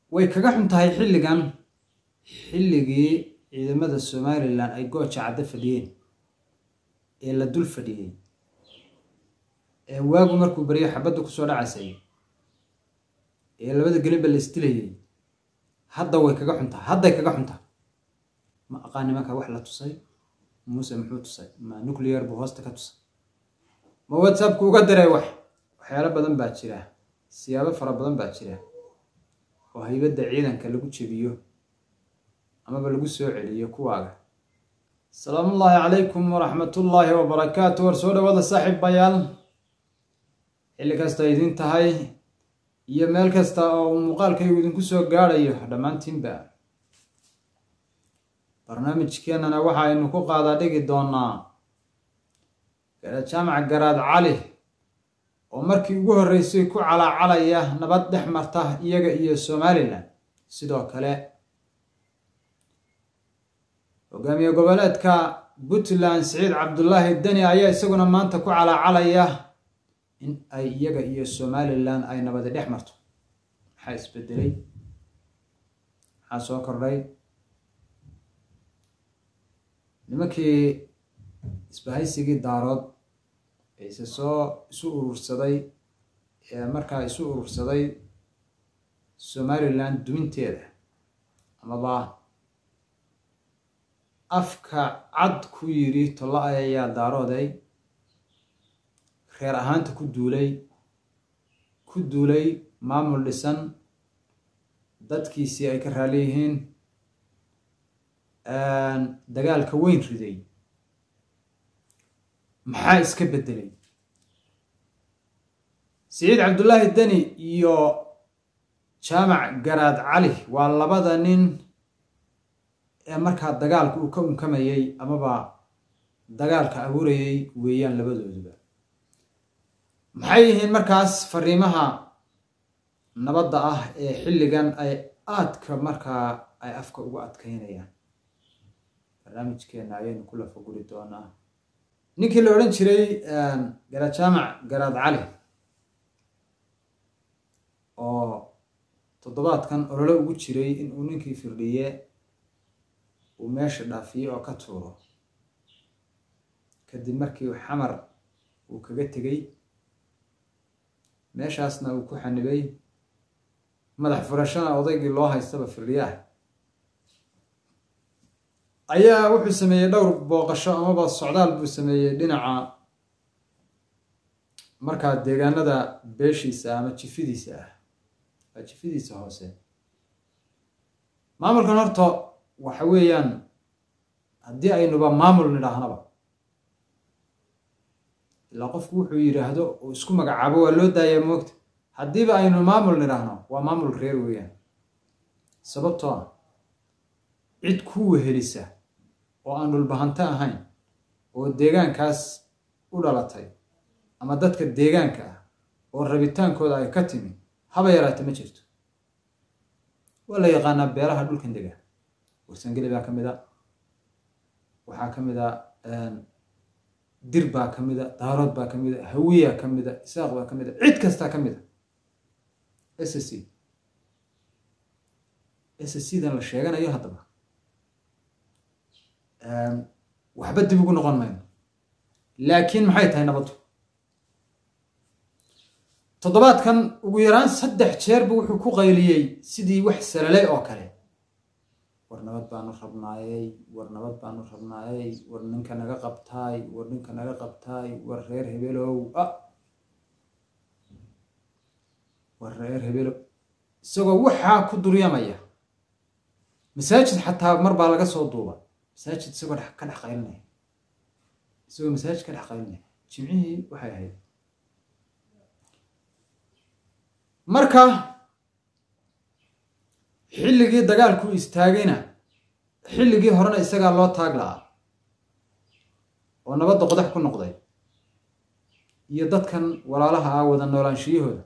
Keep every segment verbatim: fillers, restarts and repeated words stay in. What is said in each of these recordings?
way kaga xuntahay xilligan xilligii ciidamada Somaliland ay gooja cadda fadhiyeen ee la dul fadhiyay ee waagu markuu bariyo xabadu ku soo dhacaysay ee labada galibba la istilayay hadda way kaga xuntahay hadda kaga xuntahay ma aqaan marka wax la tusay muuse muxuu tusay ma nuclear bu hoosta ka tusay ma WhatsApp ku uga diray wax waxyaalo badan baa jira siyaabo fara badan baa jira oo haybada ciidanka lagu jebiyo ama ba lagu soo celiyo kuwaaga. Salaamu alaykum wa rahmatullahi wa barakaatuh. war soo dhawaada saaxiib bayaal xilli kasta idin tahay iyo meel kasta oo muuqaalkaygu idinku soo gaarayo dhamaantiinba. barnaamijkeenana waxa aynu ku qaada dhigi doonaa jaamac garaad cali oo markii ugu horeysay ku calaacalaya nabad dhex marta iyaga iyo Somaliland. sidoo kale hogaamiye goboleedka Puntland Saciid Cabdullaahi Dani ayaa isaguna maanta ku calaacalaya in ay iyaga iyo Somaliland ay nabad dhex marto. maxaa isbedelay? maxaa soo kordhay? nimankii isbahaysigii daarood ee soo isu urursaday ee markaa isu urursaday Somaliland duminteeda amaba afka cad ku yiri tolla ayaa daarooday reer ahaanta ku duulay ku duulay maamul dhisan dadkiisii ay ka raali yihiin dagaalka weyn riday. maxaa iska bedelay? Saciid Cabdullaahi Dani iyo jaamac garaad cali waa labada nin ee markaa dagaalku uu ka unkamayay amaba dagaalka abuurayay weeyaan labadooduba. maxay yihiin markaas fariimaha nabadda ah ee xilligan ay aadka markaa ay afka ugu adkaynayaan? barnaamijkeena ayaynu kula foguri doonaa. ninkii la odhan jiray garaad jaamac garaad cali oo toddobaadkan olole ugu jiray inuu ninkii firdhiye uu meesha dhaafiyo oo ka tuuro kadib markii xamar uu kaga tegay meeshaasna uu ku xanibay madax furashana odaygii loo haystaba firdhiyaha ayaa wuxuu sameeyay dhowr booqasho amaba socdaal buu sameeyay dhinaca markaa deegaanada beeshiisa ama jifidiisa ah jifidiisa hoose. maamulkan horta waxa weeyaan haddii aynuba maamul nidhaahnaba ilaa qofku wuxuu yidhaahdo oo isku magacaabo waa loo daayaa moogta. haddiiba aynu maamul nidhaahno waa maamul reer weeyaan. sababtoo ah cid ku wehelisa oo aan dhulbahante ahayn oo deegaankaas u dhalatay ama dadka deegaanka ah oo rabitaankooda ay ka timi haba yaraata ma jirto. waa la yaqaanaa beeraha dhulkan dega warsangeli baa ka mid a waxaa ka mid a dir baa ka mid a daarood baa ka mid a hawiya ka mid a isaaq baa ka mid a cid kastaa ka mid a s c s c dan la sheeganayo haddaba waxba dib ugu noqon mayno. laakiin maxay tahay nabaddu? toddobaadkan ugu yaraan saddex jeer buu wuxuu ku qayliyey sidii wax salalay oo kale. war nabad baanu rabnaayey war nabad baanu rabnaayey war ninka naga qabtaay war ninka naga qabtaay war reer hebelow ah war reer hebelow isagoo waxaa ku duryamaya masaajid xataa mar baa laga soo duuba masaajid isagoo ka dhex qaylinaya isagoo masaajid ka dhex qaylinaya jimcihii waxay ahayd. marka xilligii dagaalku istaagayna xilligii horena isagaa loo taag la'aa oo nabadda qodax ku noqday iyo dadkan walaalaha ah wada noolaanshiyahooda.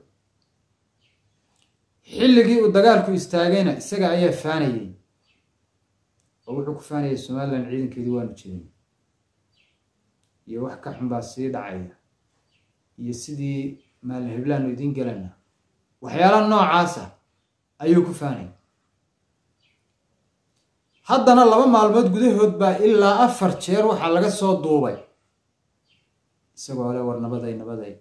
xilligii uu dagaalku istaagayna isaga ayaa faanayay oo wuxuu ku faanayay Somaliland ciidankeedii waanu jirin iyo wax ka xun baa sii dhacaya iyo sidii maalin heblaanu idin galana waxyaalaha noocaasa ayuu ku faanay. haddana laba maalmood gudahood baa ilaa afar jeer waxaa laga soo duubay isagoo le war nabaday nabaday.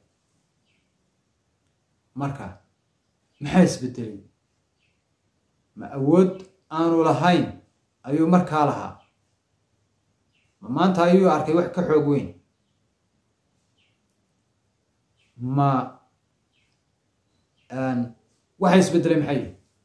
marka maxaa isbedelay? ma awood aanu lahayn ayuu markaa lahaa? ma maanta ayuu arkay wax ka xoog weyn? ma waxa isbedelay maxay?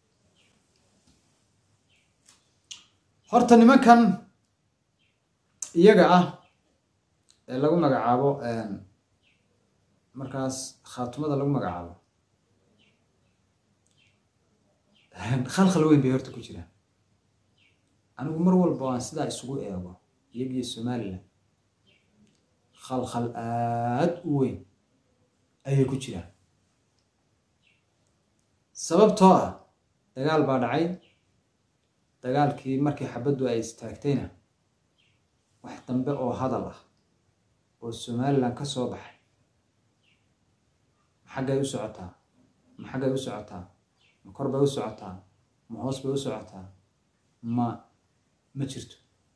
horta nimankan iyaga ah ee lagu magacaabo markaas khaatumada lagu magacaabo khalkhal weyn bay horta ku jiraan. anigu mar walba aan sidaa isugu eego iyagii Somaliland khalkhal aad u weyn ayay ku jiraan. sababtoo ah dagaal baa dhacay. dagaalkii markii xabaddu ay istaagtayna wax dambe oo hadal ah oo Somaliland ka soo baxay ma xaggay u socotaa? ma xaggay u socotaa? ma kor bay u socotaa? ma hoos bay u socotaa? ma ma jirto.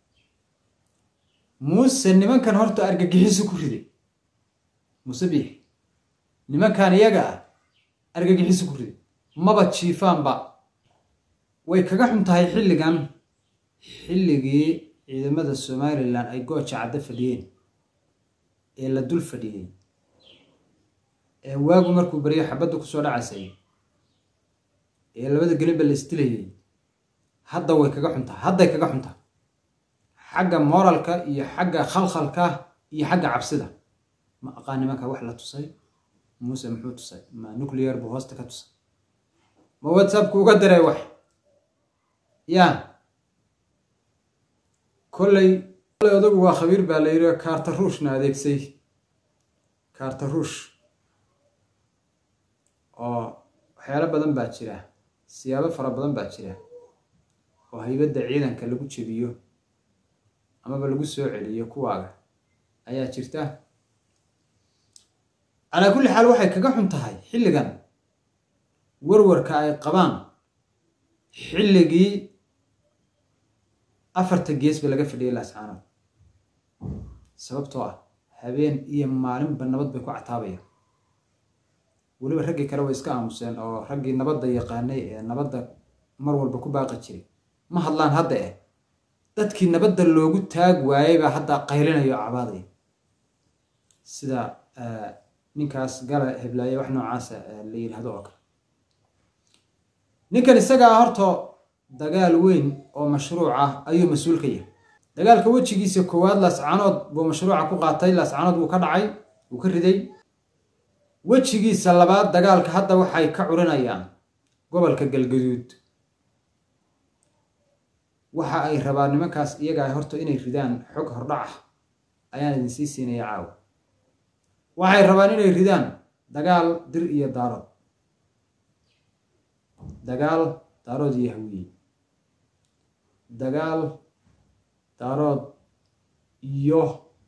muuse nimankan horta argagixiso ku riday. muuse biixi nimankan iyaga ah argagixiso ku riday. maba jiifaanba. way kaga xun tahay xilligan xilligii ciidamada Somaliland ay gooja cadda fadhiyeen ee la dul fadhiyay ee waagu markuu bariyo xabaddu ku soo dhacaysay ee labada gelinba la istilayay. hadda way kaga xun tahay. hadday kaga xun tahay xagga moralka iyo xagga khalkhalka iyo xagga cabsida. ma aqaan nimanka wax la tusay. muuse muxuu tusay? ma nuclear buu hoosta ka tusay? ma whatsappku uga diray wax? ya kolley kolley odagu waa khabiir baa la yidhi kaarta ruushna adeegsay. kaarta ruush oo waxyaalo badan baa jira, siyaabo fara badan baa jira oo haybadda ciidanka lagu jebiyo amaba lagu soo celiyo kuwaaga ayaa jirta. calaa kulli xaal waxay kaga xun tahay xilligan warwarka ay qabaan xilligii afarta geesba laga fadhiyay laascaanood. sababtoo ah habeen iyo maalinba nabad bay ku cataabayaan. weliba raggii kale way iska aamuseen oo raggii nabadda yaqaanay ee nabadda mar walba ku baaqi jiray ma hadlaan. hadda eh dadkii nabadda loogu taag waayay baa hadda qaylinayo oo cabaadaya sida ninkaas gala heblaaye wax noocaasa la yidhaahdo oo kale. ninkan isagaa horta dagaal weyn oo mashruuc ah ayuu mas-uul ka yahay. dagaalka wejigiisa koowaad laascaanood buu mashruuca ku qaatay. laascaanood wuu ka dhacay, wuu ka riday. wejigiisa labaad dagaalka hadda waxay ka curinayaan gobolka galgaduud. waxa ay rabaan nimankaas iyagaa horta inay ridaan xog hordhac ah ayaan idin sii siinaya caawa. waxay rabaan inay ridaan dagaal dir iyo daarood. dagaal daarood iyo hawiye. dagaal daarood iyo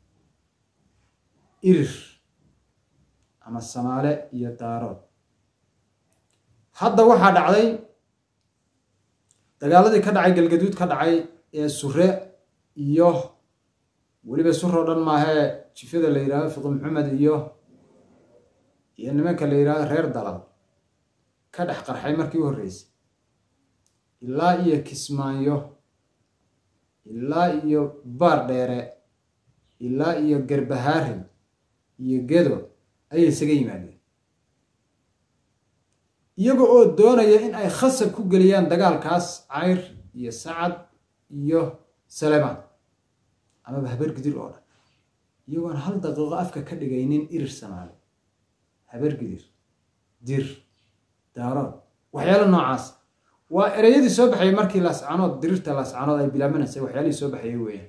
irir ama samaale iyo daarood. hadda waxaa dhacday dagaaladii ka dhacay galgaduud ka dhacay ee sure iyo weliba sure oo dhan maahee jifyada la yidhahdo fiqi maxamed iyo iyo nimanka la yidhahdo reer dalal ka dhex qarxay markii u horreysay ilaa iyo kismaayo ilaa iyo baar dheere ilaa iyo garbahaari iyo gedo ayay isaga yimaadeen iyaga oo doonaya in ay khasab ku geliyaan dagaalkaas cayr iyo sacad iyo saleebaan amaba habar gidir oo dhan iyagoon hal daqiiqo afka ka dhigaynin irir samaale habar gidir dir daarood waxyaalo noocaas waa ereyadii soo baxayay markii laascaanood dirirta laascaanood ay bilaabanaysay waxyaalihii soo baxayay weeyaan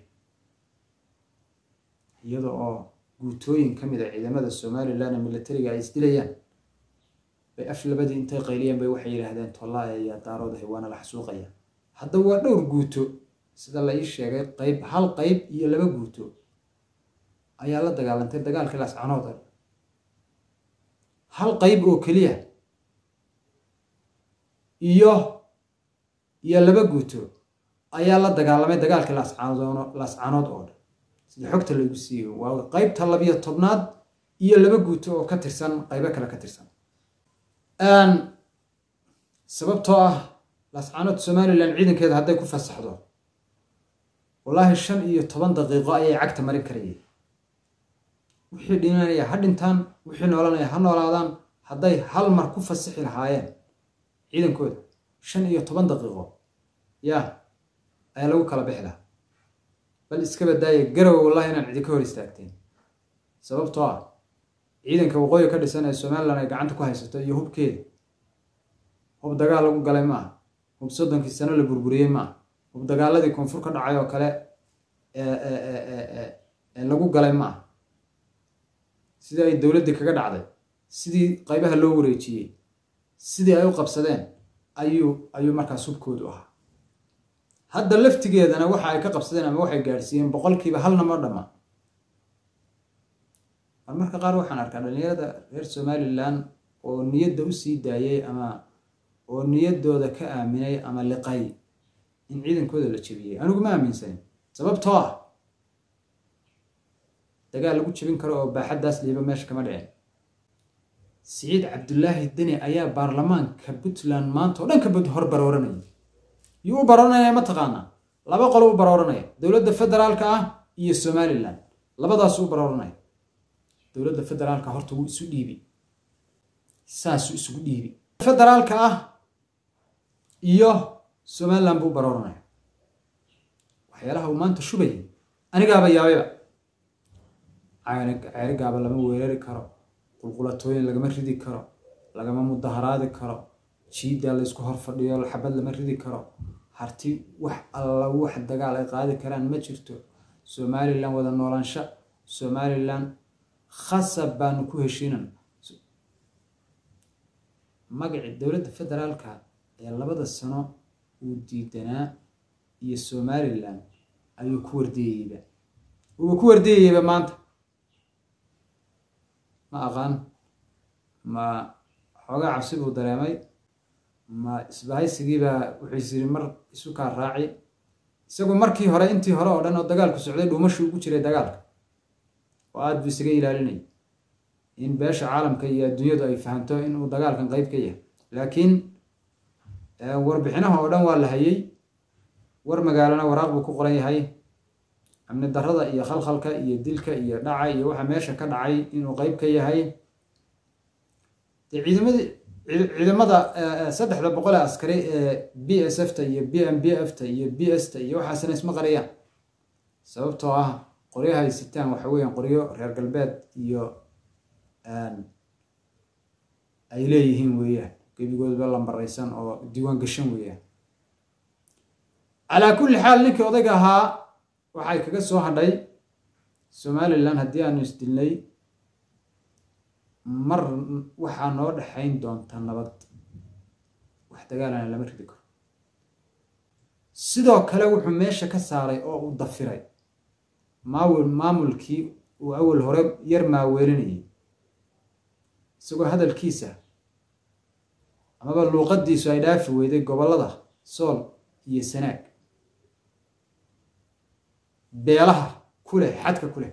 iyada oo guutooyin ka mid ah ciidamada Somaliland militariga ay isdilayaan bay af labadii intay qayliyeen bay waxay yiraahdeen tollaa ayaa daarood haywaana la xasuuqaya. hadda waa dhowr guuto sida la ii sheegay qayb hal qayb iyo laba guuto ayaa la dagaalantay dagaalkii laascaanood. hal qayb oo keliya iyo iyo laba guuto ayaa la dagaalamay dagaalkii laascaanood laascaanood oo dhan sida xogta lagu siiyay waa qaybta labiyo tobnaad iyo laba guuto oo ka tirsan qaybo kale ka tirsan aan sababtoo ah laascaanood Somaliland ciidankeeda hadday ku fasaxdo wallahi shan iyo toban daqiiqo ayay cagta marin karayeen wixii dhinanaya ha dhintaan wixii noolanaya ha noolaadaan hadday hal mar ku fasaxi lahaayeen ciidankooda shan iyo toban daqiiqo yaa ay lagu kala bixi lahaa bal iska badaaya garow wallahi inaan cidi ka hor istaagteen sababtoo ah ciidanka waqooyi ka dhisan ee Somaliland ay gacanta ku haysato iyo hubkeeda hub dagaal lagu galay ma hub soddonkii sano la burburiyay ma hub dagaaladii koonfur ka dhacay oo kale ee ee ee lagu galay ma sidii ay dawladda kaga dhacday sidii qaybaha loo wareejiyay sidii ay u qabsadeen ayuu ayuu markaa subkoodu ahaa hadda laftigeedana waxa ay ka qabsadeen ama waxay gaarsiiyeen boqolkiiba halna ma dhama marka qaar waxaan arkaa dhalinyarada reer Somaliland oo niyadda u sii daayay ama oo niyaddooda ka aaminay ama liqay in ciidankooda la jabiyay anigu ma aaminsan sababtoo ah dagaal lagu jabin karo oo baaxadaas liiba meesha kama dhicin Saciid Cabdullaahi Dani ayaa baarlamaanka Puntland maanta oo dhan ka bad hor barooranay iyo u barooranaya ma taqaana laba qolo u barooranaya dawladda federaalka ah iyo Somaliland labadaas u barooranaya dawladda federaalka horta wuu isu dhiibi saas isugu dhiibi federaalka ah iyo Somaliland buu barooranaya waxyaalaha uu maanta shubay anigaaba yaabayba caarigaaba lama weerari karo qulqulatooyin lagama ridi karo lagama mudaharaadi karo jiida la isku hor fadhiyo xabad lama ridi karo harti wax alla wax dagaal ay qaadi karaan ma jirto Somaliland wada noolaansho Somaliland khasab baan ku heshiinan magaci dawladda federaalka ee labada sano uu diidanaa iyo Somaliland ayuu ku wardeeyay uu ku wardeeyay maanta ma aqaan ma xogaa cabsi buu dareemay ma isbahaysigiiba wuxuu isiri mar isu ka raaci isagoo markii hore intii hore oo dhan oo dagaalku socday dhuumashu ugu jiray dagaalka oo aad buu isaga ilaalinay in beesha caalamka iyo adduunyadu ay fahanto in uu dagaalkan qayb ka yahay laakiin warbixinaha oo dhan waa la hayay war magaalana waraaq buu ku qoran yahay amni darrada iyo khalkhalka iyo dilka iyo dhaca iyo waxa meesha ka dhacay inuu qayb ka yahay ciidamada ciidamada saddexda boqol askari ee B S F ta iyo B M B F ta iyo B S ta iyo waxaasna isma qariyaan sababtoo ah qoryaha ay sitaan waxa weeyaan qoryo reer galbeed iyo aan ay leeyihiin weeyaan gebigoodba lambaraysan oo diiwaan gashan weeyaan ala kulli xaal ninkii odayga ahaa waxay kaga soo hadhay Somaliland haddii aanu isdilnay mar waxa noo dhaxayn doonta nabad wax dagaalana lama ridi karo sidoo kale wuxuu meesha ka saaray oo uu dafiray maamul maamulkii uu awal hore yar maaweelinayay isagoo hadalkiisa amaba luuqadiisu ay dhaafi weyday gobolada Sool iyo Sanaag beelaha kule xadka kule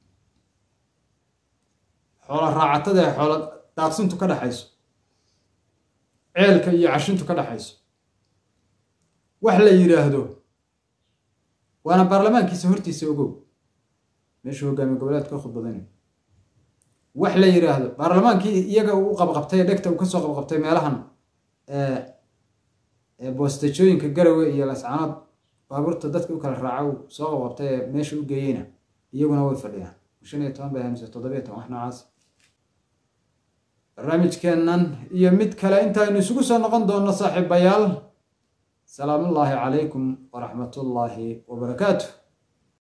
xoolo raacatada xoolo daaqsintu ka dhaxayso ceelka iyo cashintu ka dhaxayso wax la yiraahdo waana baarlamaankiisa hortiisa ogow meesha hogaamiye goboleedka khudbadani wax la yiraahdo baarlamaankii iyaga uu qabqabtay dhagta uu ka soo qabqabtay meelahan ee ee boostejooyinka Garowe iyo Laascaanood baabuurta dadka u kala raaco soo qabqabtay meesha u geeyina iyaguna way fadhiyaan shan iyo toban baa toddoba iyo toban wax noocaas barnaamijkeennan iyo mid kale inta aynu isugu soo noqon doono saaxiibayaal salaamu alaykum wa rahmatullahi wa barakaatuh